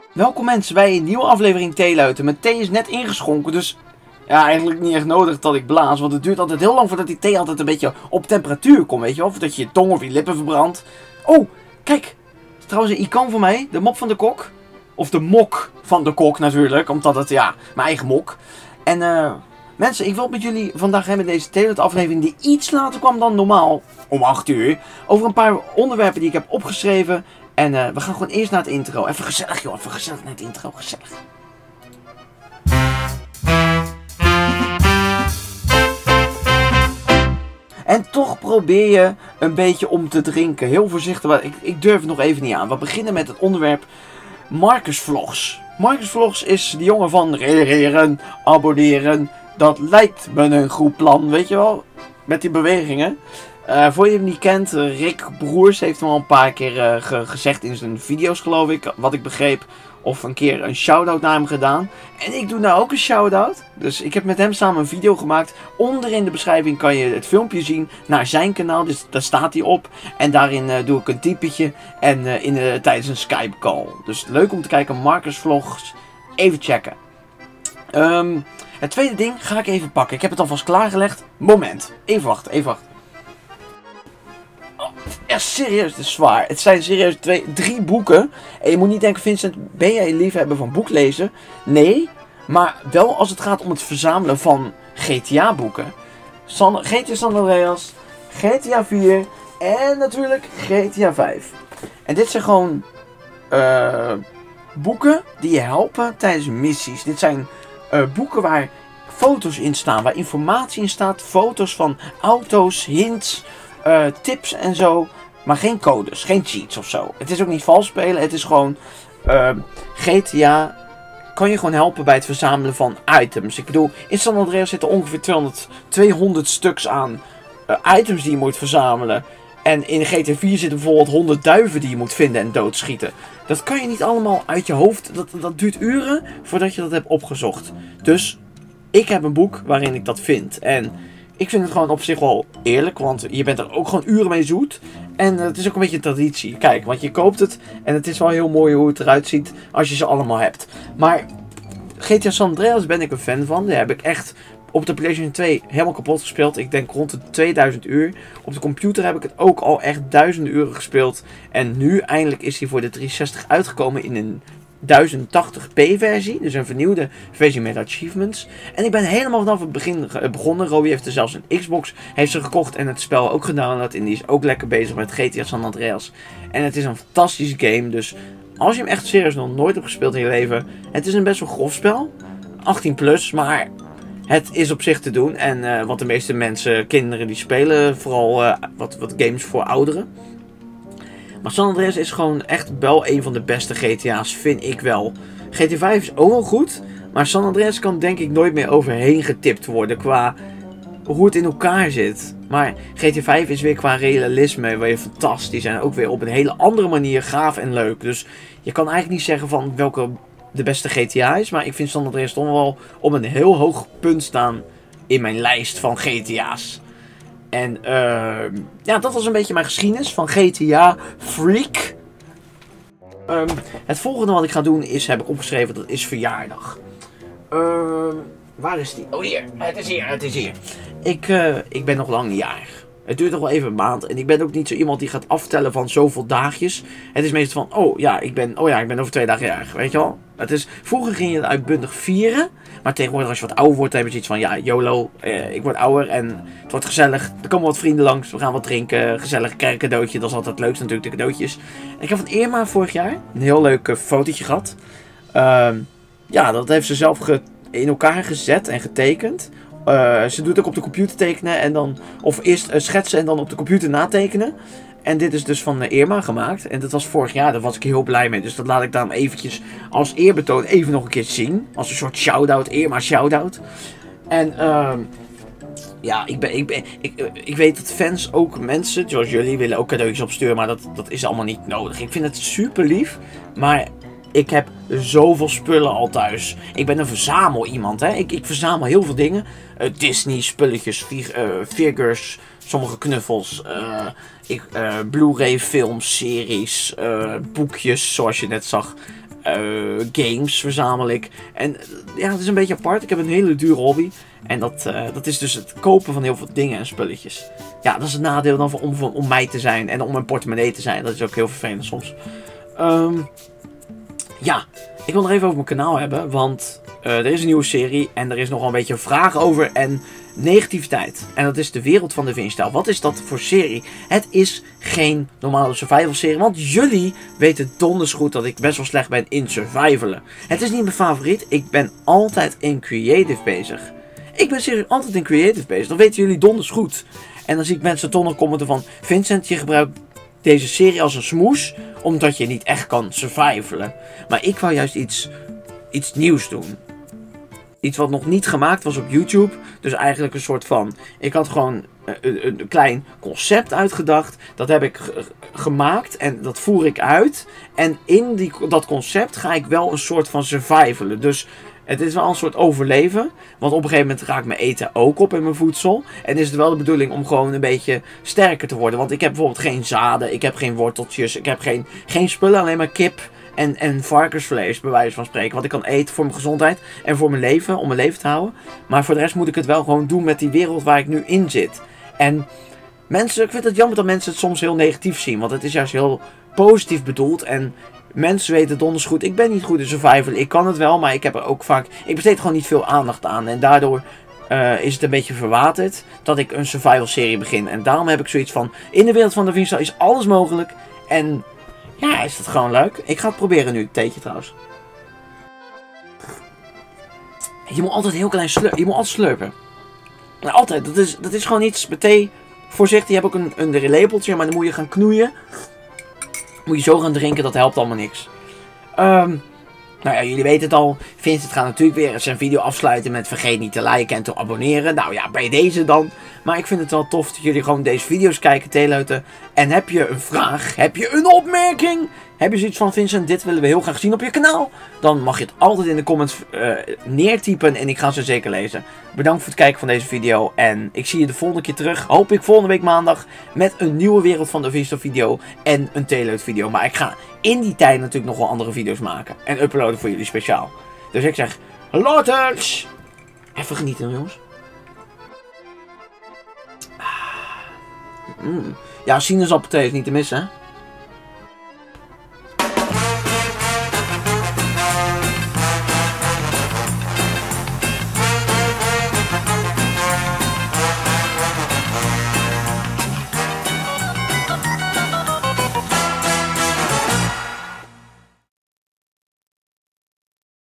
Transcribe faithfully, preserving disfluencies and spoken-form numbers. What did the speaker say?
Welkom mensen bij een nieuwe aflevering Theeluiten. Mijn thee is net ingeschonken, dus ja, eigenlijk niet echt nodig dat ik blaas. Want het duurt altijd heel lang voordat die thee altijd een beetje op temperatuur komt, weet je wel. Voordat je je tong of je lippen verbrandt. Oh, kijk. Trouwens een icoon van mij, de mop van de kok. Of de mok van de kok natuurlijk, omdat het, ja, mijn eigen mok. En eh, mensen, ik wil met jullie vandaag hebben deze Theeluiten aflevering die iets later kwam dan normaal. Om acht uur. Over een paar onderwerpen die ik heb opgeschreven. En uh, we gaan gewoon eerst naar het intro. Even gezellig joh, even gezellig naar het intro, gezellig. En toch probeer je een beetje om te drinken. Heel voorzichtig, ik, ik durf het nog even niet aan. We beginnen met het onderwerp Marcus Vlogs. Marcus Vlogs is de jongen van reageren, abonneren. Dat lijkt me een goed plan, weet je wel. Met die bewegingen. Uh, voor je hem niet kent, Rick Broers heeft hem al een paar keer uh, ge gezegd in zijn video's geloof ik, wat ik begreep. Of een keer een shout-out naar hem gedaan. En ik doe nou ook een shout-out. Dus ik heb met hem samen een video gemaakt. Onder in de beschrijving kan je het filmpje zien naar zijn kanaal. Dus daar staat hij op. En daarin uh, doe ik een typetje. En uh, in, uh, tijdens een Skype call. Dus leuk om te kijken. Marcus Vlogs. Even checken. Um, het tweede ding ga ik even pakken. Ik heb het alvast klaargelegd. Moment. Even wachten. Even wachten. Ja, serieus, het is zwaar. Het zijn serieus twee, drie boeken. En je moet niet denken, Vincent, ben jij een liefhebber van boeklezen? Nee, maar wel als het gaat om het verzamelen van G T A-boeken. G T A San Andreas, G T A vier en natuurlijk G T A vijf. En dit zijn gewoon uh, boeken die je helpen tijdens missies. Dit zijn uh, boeken waar foto's in staan, waar informatie in staat. Foto's van auto's, hints, uh, tips en zo. Maar geen codes, geen cheats of zo. Het is ook niet vals spelen, het is gewoon uh, G T A kan je gewoon helpen bij het verzamelen van items. Ik bedoel, in San Andreas zitten ongeveer tweehonderd, tweehonderd stuks aan uh, items die je moet verzamelen. En in G T A vier zitten bijvoorbeeld honderd duiven die je moet vinden en doodschieten. Dat kan je niet allemaal uit je hoofd, dat, dat duurt uren voordat je dat hebt opgezocht. Dus ik heb een boek waarin ik dat vind. En ik vind het gewoon op zich wel eerlijk, want je bent er ook gewoon uren mee zoet. En het is ook een beetje een traditie. Kijk, want je koopt het en het is wel heel mooi hoe het eruit ziet als je ze allemaal hebt. Maar G T A San Andreas ben ik een fan van. Daar heb ik echt op de PlayStation twee helemaal kapot gespeeld. Ik denk rond de tweeduizend uur. Op de computer heb ik het ook al echt duizenden uren gespeeld. En nu eindelijk is hij voor de driehonderdzestig uitgekomen in een duizend tachtig p versie, dus een vernieuwde versie met achievements. En ik ben helemaal vanaf het begin begonnen. Robbie heeft er zelfs een Xbox, heeft ze gekocht en het spel ook gedownload. En die is ook lekker bezig met G T A San Andreas. En het is een fantastische game, dus als je hem echt serieus nog nooit hebt gespeeld in je leven, het is een best wel grof spel. achttien plus, maar het is op zich te doen. En uh, wat de meeste mensen, kinderen die spelen, vooral uh, wat, wat games voor ouderen. Maar San Andreas is gewoon echt wel een van de beste G T A's, vind ik wel. G T A vijf is ook wel goed, maar San Andreas kan denk ik nooit meer overheen getipt worden qua hoe het in elkaar zit. Maar G T A vijf is weer qua realisme weer fantastisch en ook weer op een hele andere manier gaaf en leuk. Dus je kan eigenlijk niet zeggen van welke de beste G T A is, maar ik vind San Andreas toch wel op een heel hoog punt staan in mijn lijst van G T A's. En uh, ja, dat was een beetje mijn geschiedenis van G T A Freak. Um, het volgende wat ik ga doen is, heb ik opgeschreven, dat is verjaardag. Um, waar is die? Oh hier, het is hier, het is hier. Ik, uh, ik ben nog lang niet jarig. Het duurt nog wel even een maand. En ik ben ook niet zo iemand die gaat aftellen van zoveel dagjes. Het is meestal van, oh ja, ik ben, oh ja, ik ben over twee dagen jarig. Weet je wel? Het is, vroeger ging je het uitbundig vieren. Maar tegenwoordig als je wat ouder wordt, dan heb je zoiets van, ja, YOLO, eh, ik word ouder en het wordt gezellig. Er komen wat vrienden langs, we gaan wat drinken, gezellig, krijg een cadeautje. Dat is altijd het leukste natuurlijk, de cadeautjes. En ik heb van Irma vorig jaar een heel leuk uh, fotootje gehad. Uh, ja, dat heeft ze zelf ge in elkaar gezet en getekend. Uh, ze doet ook op de computer tekenen en dan, of eerst uh, schetsen en dan op de computer natekenen. En dit is dus van uh, Irma gemaakt. En dat was vorig jaar, daar was ik heel blij mee. Dus dat laat ik dan eventjes als eerbetoon even nog een keer zien. Als een soort shout-out, Irma shout-out. En uh, ja, ik, ben, ik, ben, ik, ik weet dat fans ook mensen, zoals jullie, willen ook cadeautjes opsturen. Maar dat, dat is allemaal niet nodig. Ik vind het super lief, maar ik heb zoveel spullen al thuis. Ik ben een verzamel iemand, hè. Ik, ik verzamel heel veel dingen. Uh, Disney, spulletjes, fig uh, figures, sommige knuffels. Uh, uh, Blu-ray films, series, uh, boekjes, zoals je net zag. Uh, games verzamel ik. En uh, ja, het is een beetje apart. Ik heb een hele dure hobby. En dat, uh, dat is dus het kopen van heel veel dingen en spulletjes. Ja, dat is het nadeel dan van, om, om mij te zijn. En om mijn portemonnee te zijn. Dat is ook heel vervelend soms. Um, ja, ik wil nog even over mijn kanaal hebben. Want uh, er is een nieuwe serie. En er is nogal een beetje vragen over. En negativiteit. En dat is de wereld van de Vinstijl. Wat is dat voor serie? Het is geen normale survival serie. Want jullie weten donders goed dat ik best wel slecht ben in survivalen. Het is niet mijn favoriet. Ik ben altijd in creative bezig. Ik ben serieus altijd in creative bezig. Dat weten jullie donders goed. En dan zie ik mensen toch nog commenten van... Vincent, je gebruikt deze serie als een smoes. Omdat je niet echt kan survivalen. Maar ik wou juist iets, iets nieuws doen. Iets wat nog niet gemaakt was op YouTube. Dus eigenlijk een soort van... Ik had gewoon een, een klein concept uitgedacht. Dat heb ik gemaakt. En dat voer ik uit. En in die, dat concept ga ik wel een soort van survivalen. Dus het is wel een soort overleven. Want op een gegeven moment raakt mijn eten ook op in mijn voedsel. En is het wel de bedoeling om gewoon een beetje sterker te worden. Want ik heb bijvoorbeeld geen zaden. Ik heb geen worteltjes. Ik heb geen, geen spullen. Alleen maar kip. En, en varkensvlees, bij wijze van spreken. Wat ik kan eten voor mijn gezondheid en voor mijn leven, om mijn leven te houden. Maar voor de rest moet ik het wel gewoon doen met die wereld waar ik nu in zit. En mensen, ik vind het jammer dat mensen het soms heel negatief zien. Want het is juist heel positief bedoeld. En mensen weten donders goed, ik ben niet goed in survival. Ik kan het wel, maar ik heb er ook vaak... Ik besteed gewoon niet veel aandacht aan. En daardoor uh, is het een beetje verwaterd dat ik een survival serie begin. En daarom heb ik zoiets van, in de wereld van de Vinstijl is alles mogelijk. En... ja, is dat gewoon leuk. Ik ga het proberen nu, het theetje trouwens. Je moet altijd heel klein slurpen. Je moet altijd slurpen. Nou, altijd. Dat is, dat is gewoon iets met thee. Voorzichtig, je hebt ook een, een lepeltje, maar dan moet je gaan knoeien. Moet je zo gaan drinken, dat helpt allemaal niks. Um, nou ja, jullie weten het al. Vincent gaat natuurlijk weer zijn video afsluiten met vergeet niet te liken en te abonneren. Nou ja, bij deze dan. Maar ik vind het wel tof dat jullie gewoon deze video's kijken, theeleuten. En heb je een vraag? Heb je een opmerking? Heb je zoiets van, Vincent, dit willen we heel graag zien op je kanaal? Dan mag je het altijd in de comments uh, neertypen en ik ga ze zeker lezen. Bedankt voor het kijken van deze video en ik zie je de volgende keer terug. Hoop ik volgende week maandag met een nieuwe Wereld van de Vinstijl video en een theeleut video. Maar ik ga in die tijd natuurlijk nog wel andere video's maken en uploaden voor jullie speciaal. Dus ik zeg, laters! Even genieten jongens. Mm. Ja, sinaasappelthee is niet te missen, hè?